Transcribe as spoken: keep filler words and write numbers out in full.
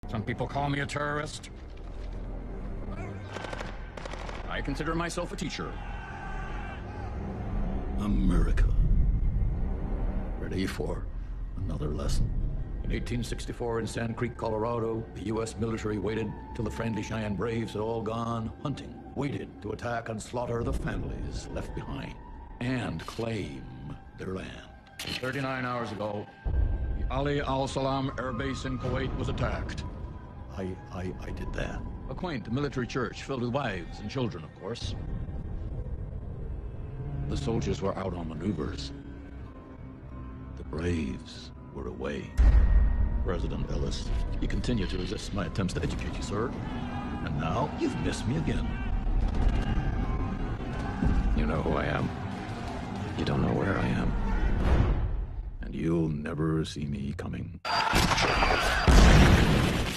Some people call me a terrorist. I consider myself a teacher. America. Ready for another lesson? In eighteen sixty-four in Sand Creek, Colorado, the U S military waited till the friendly Cheyenne Braves had all gone hunting. Waited to attack and slaughter the families left behind and claim their land. thirty-nine hours ago, the Ali Al-Salam Air Base in Kuwait was attacked. I, I, I did that. A quaint military church filled with wives and children, of course. The soldiers were out on maneuvers. The Braves were away. President Ellis, you continue to resist my attempts to educate you, sir. And now you've missed me again. You know who I am. You don't know where I am. And you'll never see me coming.